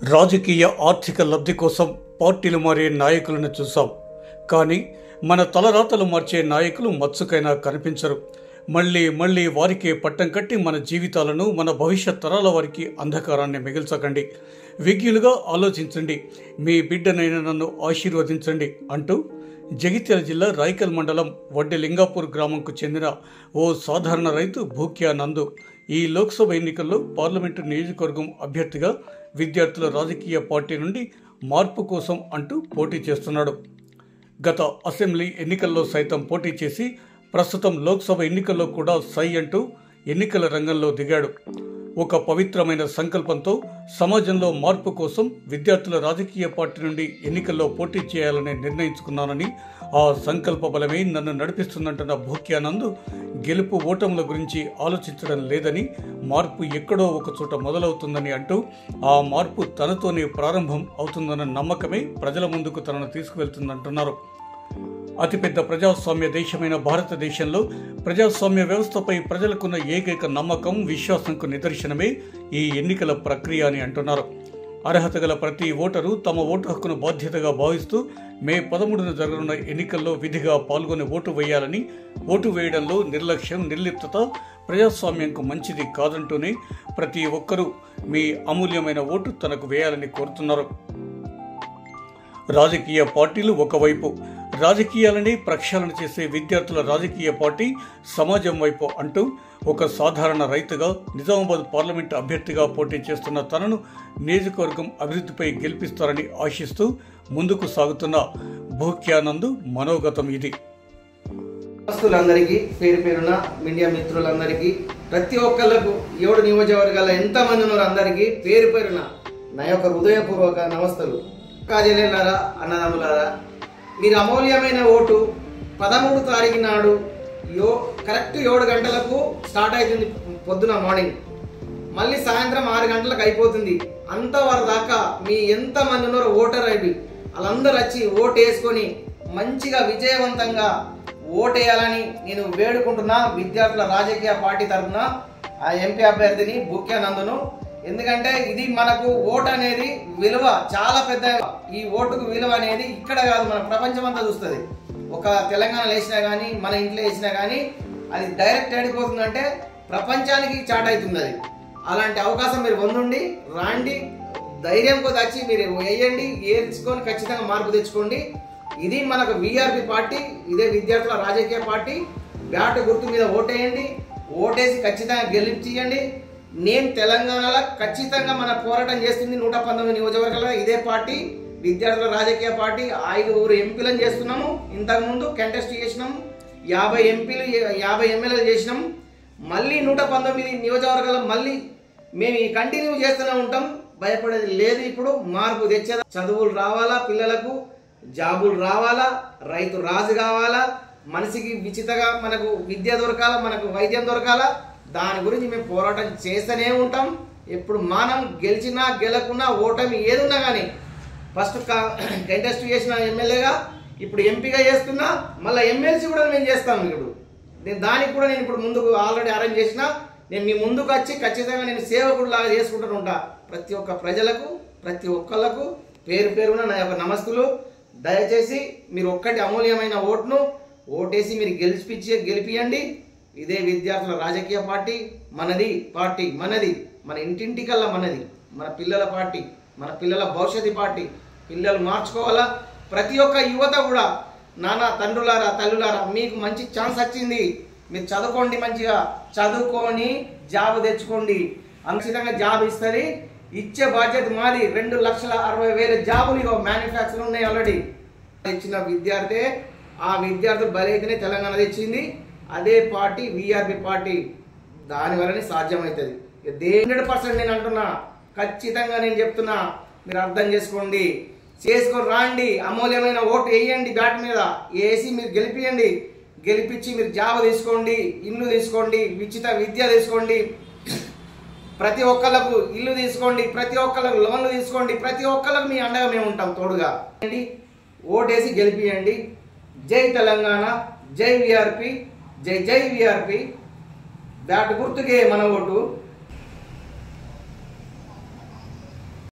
రాజకీయ ఆర్థిక లబ్ధి కోసం పార్టీలు మారే నాయకులను చూసాం. కానీ మన తలరాతలు మార్చే నాయకులు మచ్చుకైనా కనిపించరు. మళ్ళీ మళ్ళీ వారికే పట్టం కట్టి మన జీవితాలను, మన భవిష్యత్ తరాల వారికి అంధకారాన్ని మిగిల్చకండి. విజ్ఞులుగా ఆలోచించండి, మీ బిడ్డనైన నన్ను ఆశీర్వదించండి అంటూ జగిత్యాల జిల్లా రాయికల్ మండలం వడ్డె లింగాపూర్ గ్రామంకు చెందిన ఓ సాధారణ రైతు భూక్యా నందు ఈ లోక్సభ ఎన్నికల్లో పార్లమెంటు నియోజకవర్గం అభ్యర్థిగా విద్యార్థుల రాజకీయ పార్టీ నుండి మార్పు కోసం అంటూ పోటీ చేస్తున్నాడు. గత అసెంబ్లీ ఎన్నికల్లో సైతం పోటీ చేసి ప్రస్తుతం లోక్సభ ఎన్నికల్లో కూడా సై అంటూ ఎన్నికల రంగంలో దిగాడు. ఒక పవిత్రమైన సంకల్పంతో సమాజంలో మార్పు కోసం విద్యార్థుల రాజకీయ పార్టీ నుండి ఎన్నికల్లో పోటీ చేయాలని నిర్ణయించుకున్నానని, ఆ సంకల్ప బలమే నన్ను నడిపిస్తుందంటున్న భూక్యా నందు గెలుపు ఓటముల గురించి ఆలోచించడం లేదని, మార్పు ఎక్కడో ఒక చోట మొదలవుతుందని అంటూ ఆ మార్పు తనతోనే ప్రారంభం అవుతుందన్న నమ్మకమే ప్రజల ముందుకు తనను తీసుకువెళ్తుందంటున్నారు. అతిపెద్ద ప్రజాస్వామ్య దేశమైన భారతదేశంలో ప్రజాస్వామ్య వ్యవస్థపై ప్రజలకున్న ఏకైక నమ్మకం, విశ్వాసంకు నిదర్శనమే ఈ ఎన్నికల ప్రక్రియ అని అంటున్నారు. అర్హత గల ప్రతి ఓటరు తమ ఓటు హక్కును బాధ్యతగా భావిస్తూ మే 13న జరగనున్న ఎన్నికల్లో విధిగా పాల్గొని ఓటు వేయాలని, ఓటు వేయడంలో నిర్లక్ష్యం, నిర్లిప్తత ప్రజాస్వామ్యంకు మంచిది కాదంటూనే ప్రతి ఒక్కరూ మీ అమూల్యమైన ఓటు తనకు వేయాలని కోరుతున్నారు. రాజకీయ పార్టీలు ఒకవైపు, రాజకీయాలని ప్రక్షాళన చేసే విద్యార్థుల రాజకీయ పార్టీ సమాజం వైపు అంటూ ఒక సాధారణ రైతుగా నిజామాబాద్ పార్లమెంటు అభ్యర్థిగా పోటీ చేస్తున్న తనను నియోజకవర్గం అభివృద్ధిపై గెలిపిస్తారని ఆశిస్తూ ముందుకు సాగుతున్న భూక్యా నందు మనోగతం ఇది. అందరికీ పేరు పేరున మీడియా మిత్రులందరికీ, ప్రతి ఒక్కళ్ళకు 7 నియోజకవర్గాల ఎంతమంది ఉన్నారు అందరికీ పేరు పేరున నా యొక్క హృదయపూర్వక నమస్తలు. కాజేలారా, అన్నదమ్ములారా, మీరు అమూల్యమైన ఓటు 13 తారీఖు నాడు కరెక్ట్ 7 గంటలకు స్టార్ట్ అవుతుంది, పొద్దున మార్నింగ్, మళ్ళీ సాయంత్రం 6 గంటలకు అయిపోతుంది. అంతవరకు దాకా మీ ఎంతమంది ఉన్నారో ఓటర్ ఐడి వాళ్ళందరూ వచ్చి ఓటు వేసుకొని మంచిగా విజయవంతంగా ఓటేయాలని నేను వేడుకుంటున్నా. విద్యార్థుల రాజకీయ పార్టీ తరఫున ఆ ఎంపీ అభ్యర్థిని భూక్యా నందును. ఎందుకంటే ఇది మనకు ఓటు అనేది విలువ చాలా పెద్ద. ఈ ఓటుకు విలువ అనేది ఇక్కడ కాదు, మన ప్రపంచం అంతా చూస్తుంది. ఒక తెలంగాణలో వేసినా కానీ, మన ఇంట్లో వేసినా కానీ అది డైరెక్ట్ ఏడిపోతుందంటే ప్రపంచానికి చాట్ అవుతుంది అది. అలాంటి అవకాశం మీరు పొందండి, రాండి, ధైర్యంతో వచ్చి మీరు వేయండి, ఏర్చుకొని ఖచ్చితంగా మార్పు తెచ్చుకోండి. ఇది మనకు వీఆర్పీ పార్టీ, ఇదే విద్యార్థుల రాజకీయ పార్టీ. బ్యాట్ గుర్తు మీద ఓటేయండి, ఓటేసి ఖచ్చితంగా గెలిపించండి. నేను తెలంగాణలో ఖచ్చితంగా మన పోరాటం చేస్తుంది 119 నియోజకవర్గాల ఇదే పార్టీ, విద్యార్థుల రాజకీయ పార్టీ. 5 ఎంపీలను చేస్తున్నాము, ఇంతకుముందు కంటెస్ట్ చేసినాము, 50 ఎంపీలు 50 ఎమ్మెల్యేలు చేసినాము. మళ్ళీ 119 నియోజకవర్గాల మళ్ళీ మేము ఈ కంటిన్యూ చేస్తూనే ఉంటాం. భయపడేది లేదు. ఇప్పుడు మార్పు తెచ్చేదా, చదువులు రావాలా, పిల్లలకు జాబులు రావాలా, రైతు రాజు కావాలా, మనిషికి ఉచితంగా మనకు విద్య దొరకాలా, మనకు వైద్యం దొరకాలా, దాని గురించి మేము పోరాటం చేస్తూనే ఉంటాం. ఇప్పుడు మనం గెలిచినా గెలకున్నా ఓటమి ఏదున్నా కానీ ఫస్ట్ కంటెస్ట్ చేసిన ఎమ్మెల్యేగా ఇప్పుడు ఎంపీగా చేస్తున్నా, మళ్ళీ ఎమ్మెల్సీ కూడా మేము చేస్తాం. ఇప్పుడు దానికి కూడా నేను ఇప్పుడు ముందుకు ఆల్రెడీ అరేంజ్ చేసిన. నేను మీ ముందుకు వచ్చి ఖచ్చితంగా నేను సేవకుడు లాగా చేసుకుంటూ ఉంటా. ప్రతి ఒక్క ప్రజలకు, ప్రతి ఒక్కళ్ళకు పేరు పేరున నా యొక్క నమస్తులు. దయచేసి మీరు ఒక్కటి అమూల్యమైన ఓటును ఓటేసి మీరు గెలిపియండి. ఇదే విద్యార్థుల రాజకీయ పార్టీ, మనది పార్టీ, మనది, మన ఇంటింటికల్లా మనది, మన పిల్లల పార్టీ, మన పిల్లల భవిష్యత్తు పార్టీ. పిల్లలు మార్చుకోవాలా. ప్రతి ఒక్క యువత కూడా, నాన్న తండ్రులారా, తల్లులారా, మీకు మంచి ఛాన్స్ వచ్చింది, మీరు చదువుకోండి, మంచిగా చదువుకొని జాబ్ తెచ్చుకోండి. ఖచ్చితంగా జాబ్ ఇస్తుంది, ఇచ్చే బాధ్యత మాది. 2,60,000 జాబులు మ్యానుఫ్యాక్చర్ ఉన్నాయి ఆల్రెడీ. ఇచ్చిన విద్యార్థి, ఆ విద్యార్థులు బలైతేనే తెలంగాణ తెచ్చింది. అదే పార్టీ వీఆర్పీ పార్టీ, దానివల్లనే సాధ్యమవుతుంది. 100% నేను అంటున్నా, ఖచ్చితంగా నేను చెప్తున్నా, మీరు అర్థం చేసుకోండి, చేసుకొని రాండి, అమూల్యమైన ఓటు వేయండి, బ్యాట్ మీద వేసి మీరు గెలిపియండి. గెలిపించి మీరు జాబ్ తీసుకోండి, ఇల్లు తీసుకోండి, ఉచిత విద్య తీసుకోండి, ప్రతి ఒక్కళ్ళకు ఇల్లు తీసుకోండి, ప్రతి ఒక్కళ్ళకు లోన్లు తీసుకోండి, ప్రతి ఒక్కళ్ళకు మీ అండగా మేము ఉంటాం తోడుగా. ఓటేసి గెలిపియండి. జై తెలంగాణ, జై వీఆర్పీ, జై జై వీఆర్పీ. బ్యాట్ గుర్తుకే మన ఓటు.